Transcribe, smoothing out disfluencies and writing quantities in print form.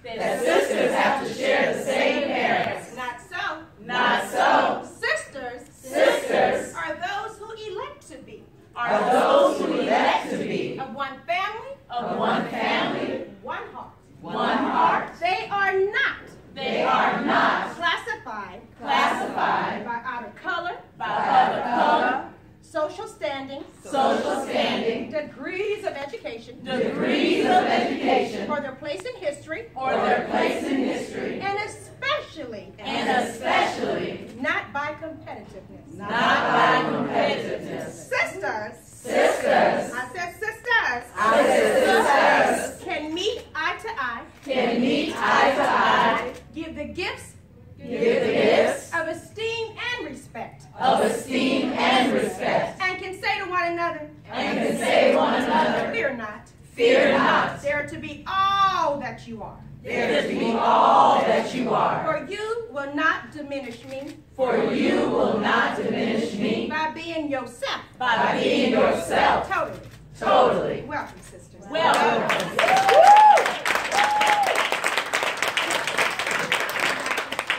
that sisters have to share the same parents. Not so. Not so. Sisters are those who elect to be. Are those who elect to be. Of one family. Of one family. One heart. One heart. They are not. They are not classified by outer color. By other color. Social standing. Social standing. Degrees of education. Degrees of education. Or their place in history. Or their place in history. And especially. Not by competitiveness. Not by competitiveness. Sisters. I said sisters. Can meet eye to eye. Give the gifts. Of esteem and respect. And can say to one another. Fear not. They are to be all that you are. For you will not diminish me. By being yourself. Totally. Totally. Welcome, sisters. Welcome.